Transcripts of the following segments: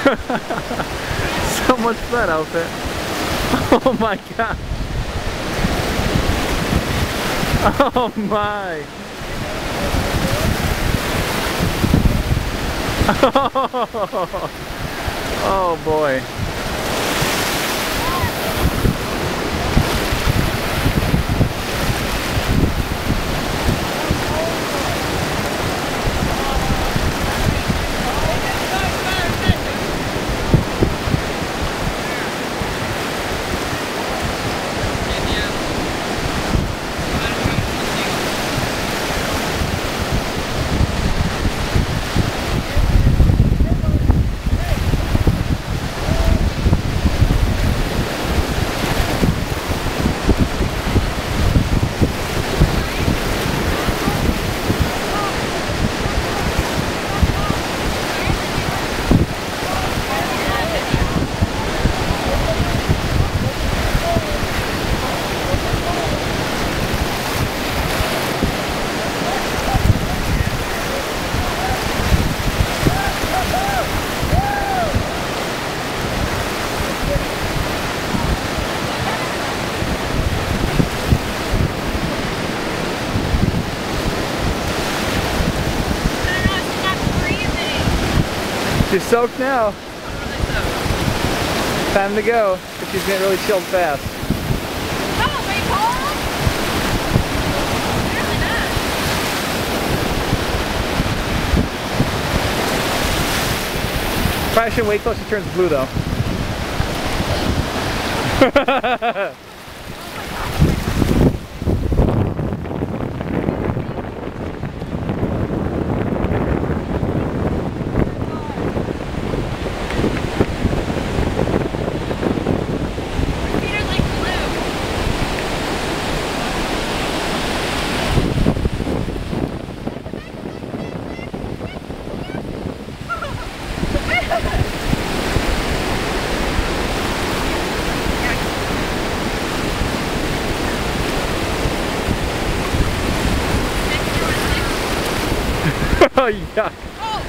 So much for that outfit. Oh my god. Oh my. Oh boy. She's soaked now. Time to go, but she's getting really chilled fast. Oh, are you cold? Apparently not. Probably shouldn't wait till she turns blue though. Oh, yuck. Oh.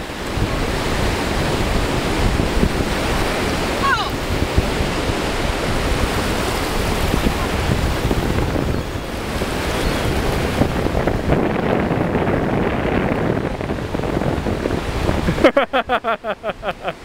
Oh.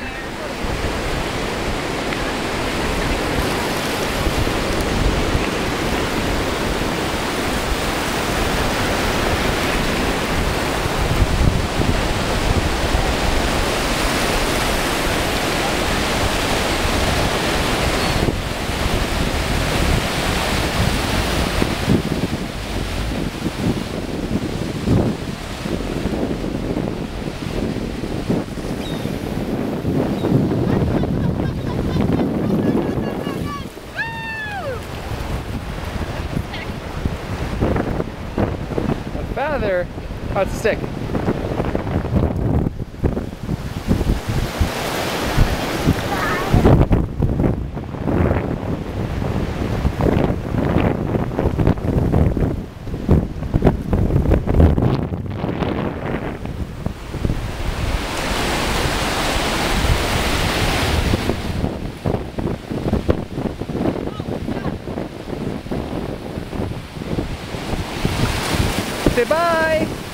Feather. Oh, it's a stick. Say bye.